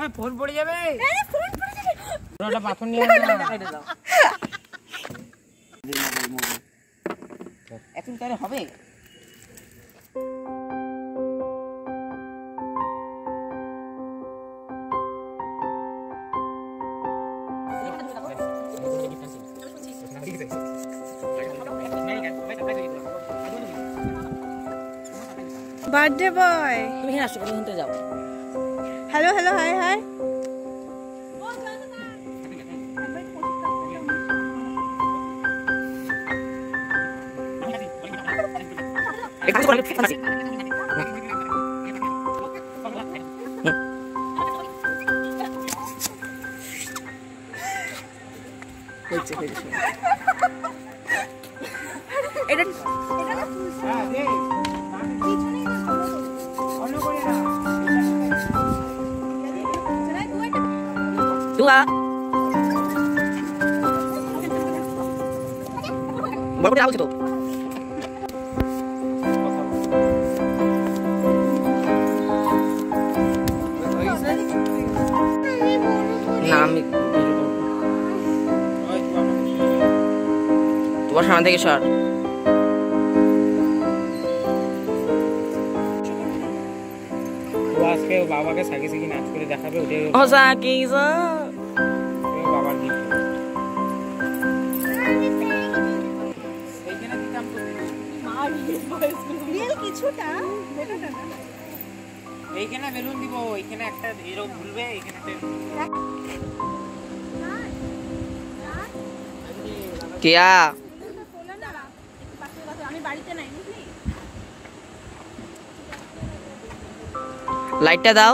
Phone পড়ে যাবে। Phone পড়ে যাবে। ওটা পাথর নিয়ে আসো না, এটা দাও। এখন তারে হবে? বার্থডে বয় তুমি আসো, তুমি শুনতে যাও। হ্যালো হ্যালো হাই হাই এটা Dua. Baru dia tahu situ. Nami. Tuar sana থেকে সর। আজকে বাবাকে সাকি সাকি নাচ করে দেখাবে, ওটাই ও সাকি যা বাবার গিফট। এইখানে দিতাম তো রিয়েল কিছুটা বেটাটা না। এইখানে বেলুন দিব, এইখানে একটা হিরো ভুলবে, এইখানে কিয়া আমি বাড়িতে নাই বুঝলি। লাইটটা দাও।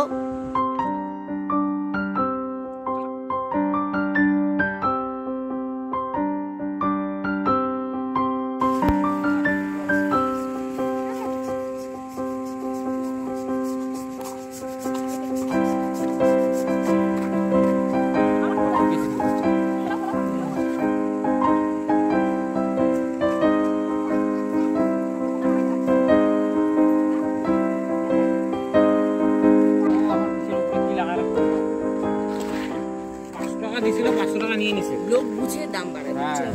দিছিল 500 টাকা নিয়ে নিছে, লোক বুঝে দাম বাড়ায়।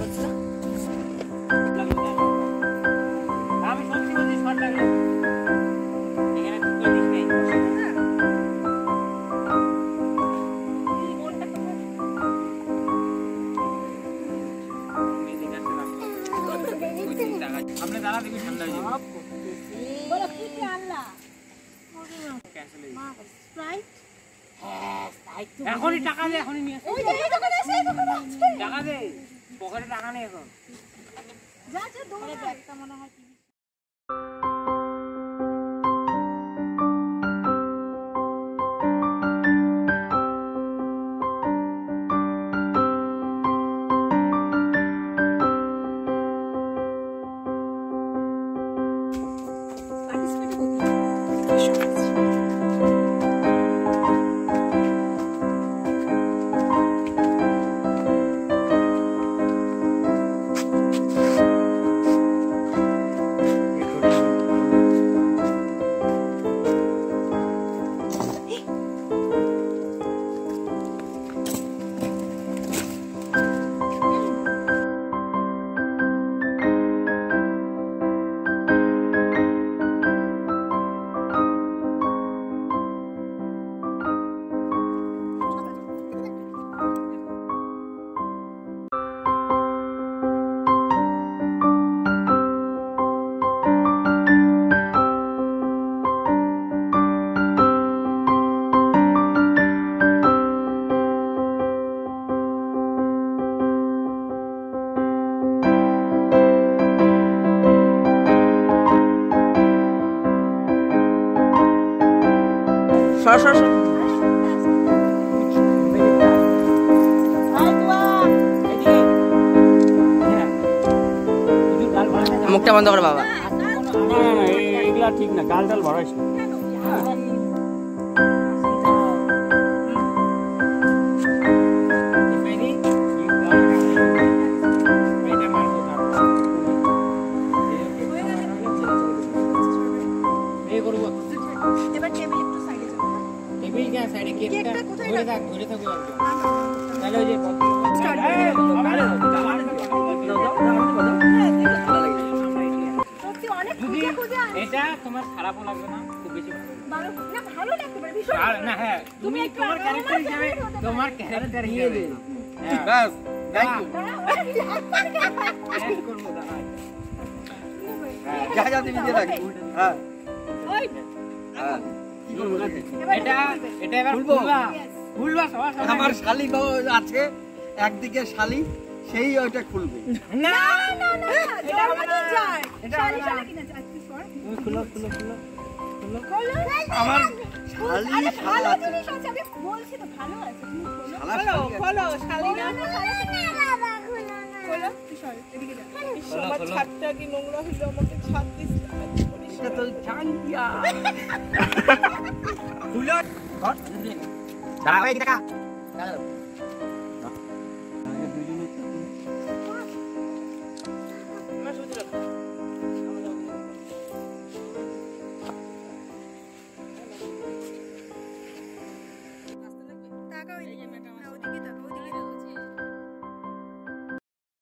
আমি সত্যি বলছি শর্ট লাগলো এখানে তুই দিস নাই এই গোলটা কোথায় আপনি দাঁড়া দেখি ঠান্ডা হয়ে যাবে। বলো কি কি আনলা? ক্যান্সেল হয়ে গেছে। স্প্রাইট এখনই টাকা দে, এখনই নিয়ে আসো। ওই যে দোকানে আছে, দোকানে আছে। টাকা দে, পকেটে টাকা নেই এখন। যা যা দৌড়া, একটা মনে হয় কি সর সর মুখটা বন্ধ করে বাবা। এগুলা ঠিক না, গাল ডাল ভরাইস না। নিবি কেন সাইডে কেকটা কেকটা কোথায় ধরে থাক তাহলে ওই যে সত্যি অনেক খুঁজে খুঁজে আনি। এটা তোমার খারাপও লাগবে না খুব বেশি ভালো না ভালো লাগতে পারে ভীষণ না হ্যাঁ তুমি তোমার ক্যারেক্টার হিসেবে তোমার ক্যারেক্টার হিসেবে বাস থ্যাংক ইউ করব দাঁড়াই যা যা তুমি দিয়ে রাখি হ্যাঁ ওই হ্যাঁ কি করব এটা এটা এবার খুলবো? খুলবা সবার সামনে আমার শালি আছে একদিকে শালি সেই ওইটা খুলবে না না না এটা আমাকে যায় এটা শালি না। শালি কিনা যায় তুই সর তুমি খুলো খোলো আমার শালি আরে ভালো শালা আছে জিনিস আছে আমি বলছি তো ভালো আছে তুমি খোলো শালা শালি আছে। খোলো শালি না খোলো তুই সর এদিকে যা সবার ছাদটা কি নোংরা হইলো আমাকে ছাদ দিস এটা তো জাঙ্গিয়া খুলে দাঁড়াও এই দেখা